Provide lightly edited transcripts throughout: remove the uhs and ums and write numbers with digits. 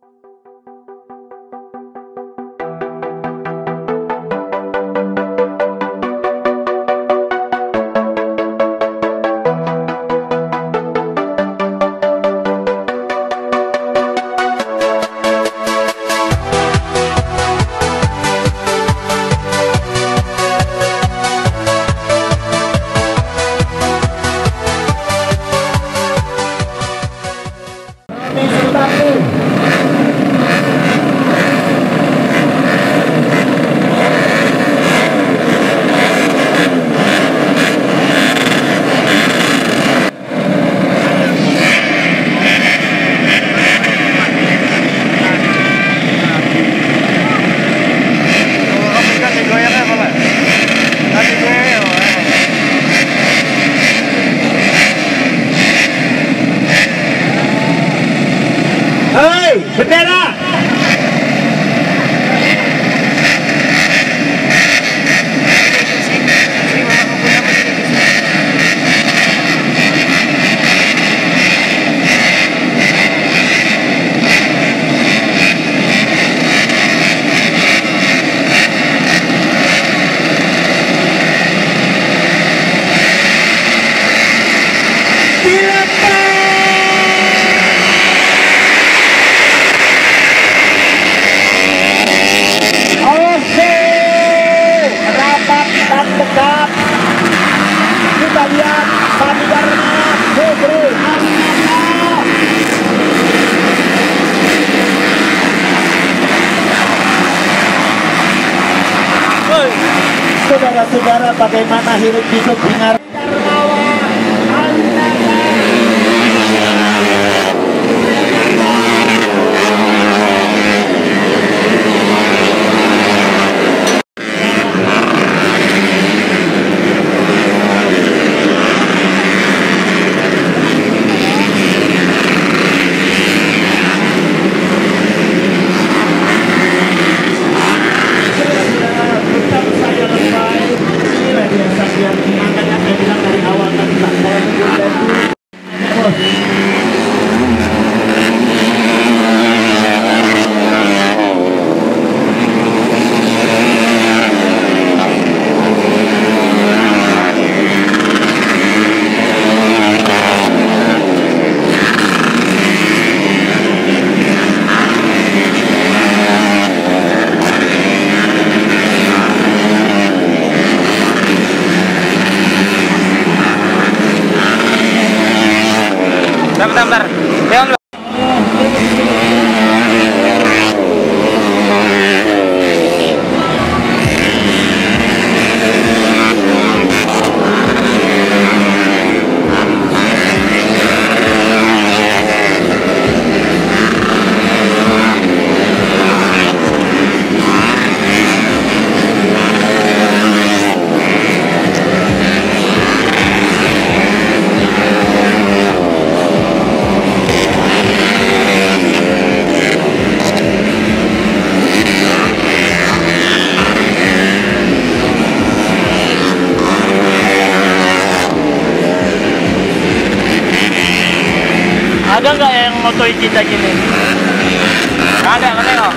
Bendera. Kita lihat sandiwara Febri saudara-saudara, bagaimana hirup pikuk dengar bentar. Ada nggak yang motoin kita gini? Nggak ada, nggak tengok.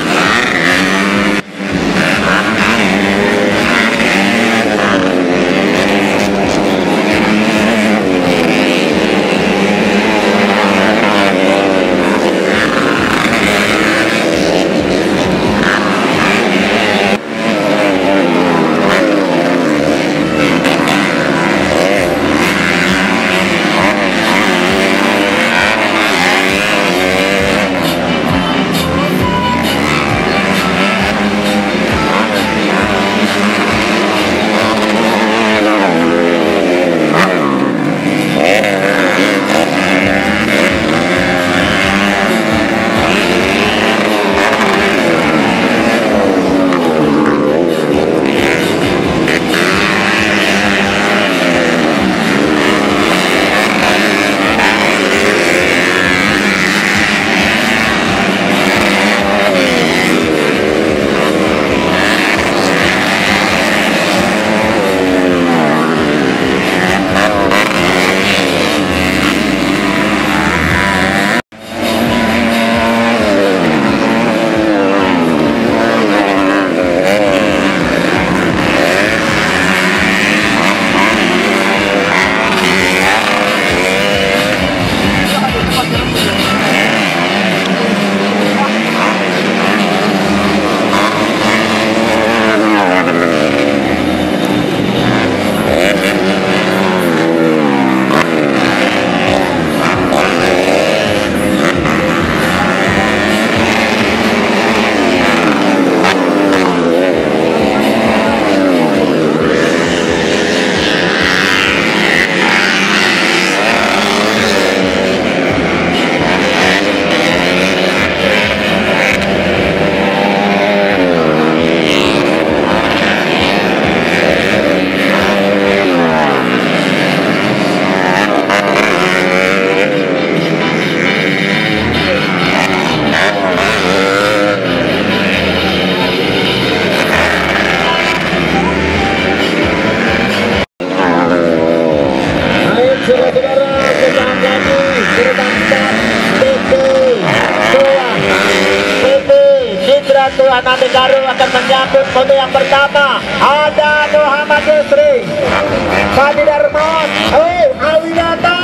satu Ananda Garut akan menyambut moto yang pertama. Ada Muhammad Yusri, Fadi Darmon, Awinata.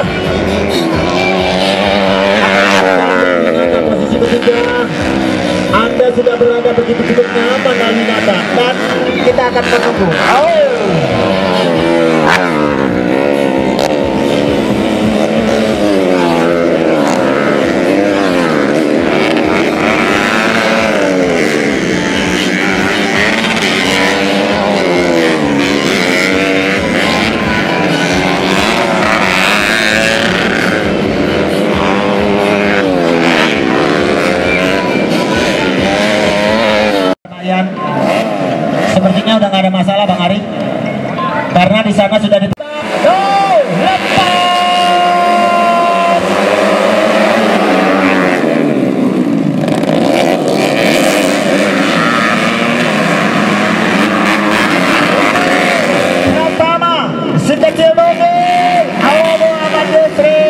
Posisi ketiga, Anda sudah berada begitu nyaman Awinata, dan kita akan menunggu. Sepertinya udah nggak ada masalah Bang Ari, karena di sana sudah di pertama si kecil mobil Abu Muhammad Yusri.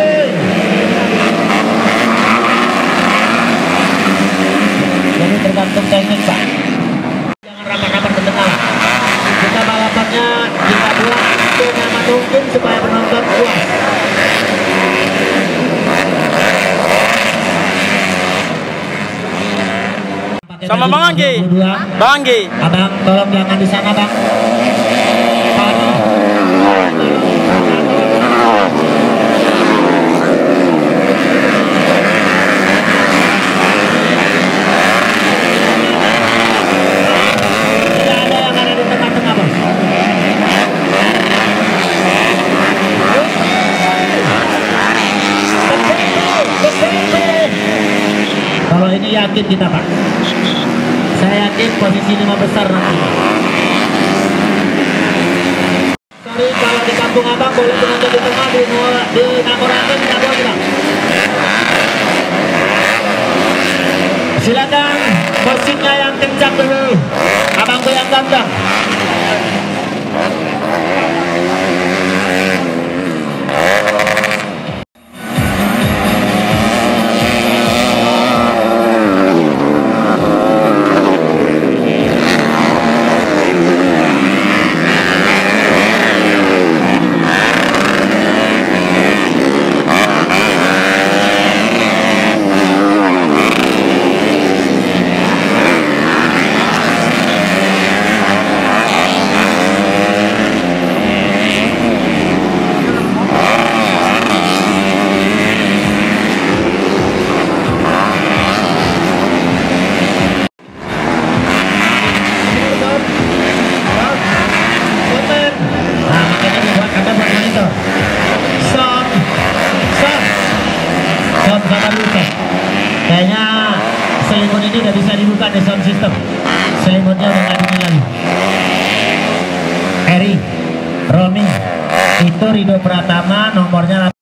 Jadi tergantung teknik Pak. Rapat-rapat berkenal. Kita balapannya kita buat senyaman mungkin supaya penonton puas. Sama Bang Anggi. Bang Anggi. Abang tolong jangan di sana Bang. Kalau ini yakin kita Pak, saya yakin posisi 5 besar nanti. Sorry kalau di kampung Abang boleh penonton di tengah, di Nakoraken tidak boleh Bang. Silakan musiknya yang kencang dulu, Abang goyang ganteng. Kayaknya selimut ini udah bisa dibuka di sound system. Selimutnya udah nggak dingin lagi. Eri, Romi, itu Rido Pratama, nomornya